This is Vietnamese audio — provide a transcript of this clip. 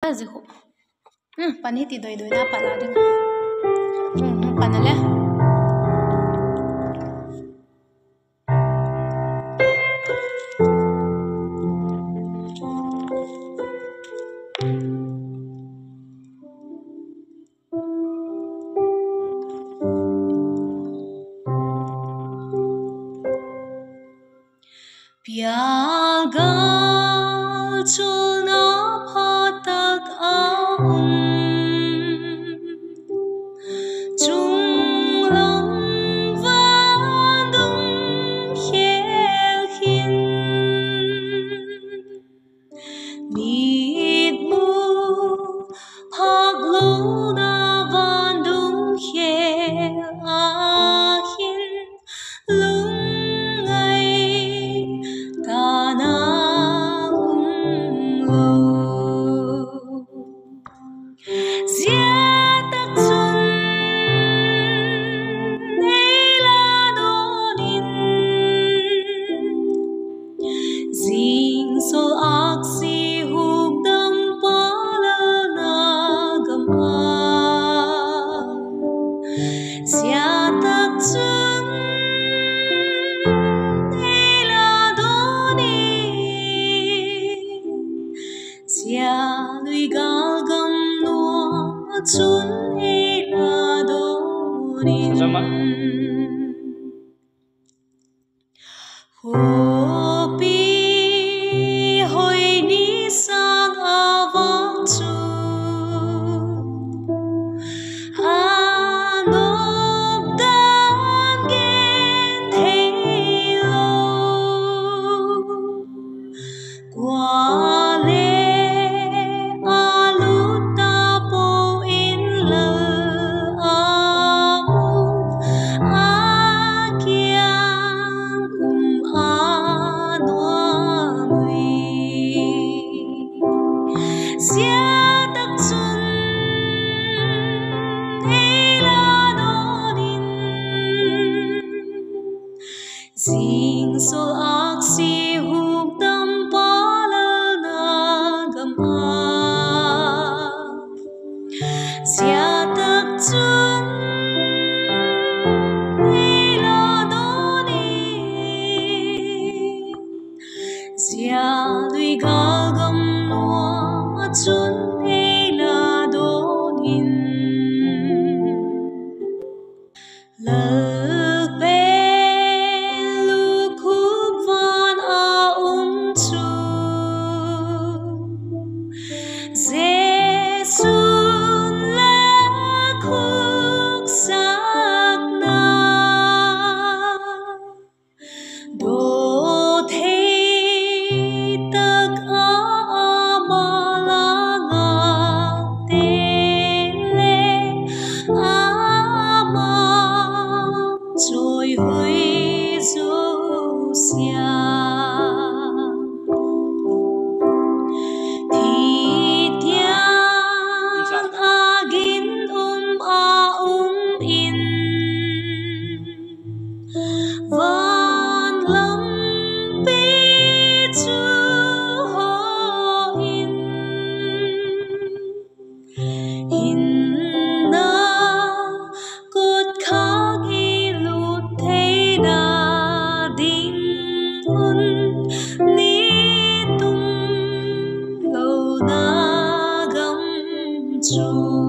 ta zihu pani ti doi doi na pala ding panale piagal chulna phatak aum chunglam vandum khelhin mitmu hagluna vandum khel ahin lungai kana umlo ziatak chun neila donin zing sol aksi hugdam pala nagama ziatak chun neila donin zia lui galgam noa chun neila donin hopi hoi ni sang avang chu anop dan gen thelo kwale aluta po in la amu akyang anwamui ziatak chun neila donin zing sol aksi hugdam pala nagama ziatak chun neila donin zia lui galgam noa chun neila donin lalpen lukhuk van chu zesun lakhuk sakna do thei tak amalanga tele ama trôi hơi dấu xia thì tiếng agin in van lam pi chu ho in na cốt khắc ilut thấy na ding un ni tung lâu na gam chu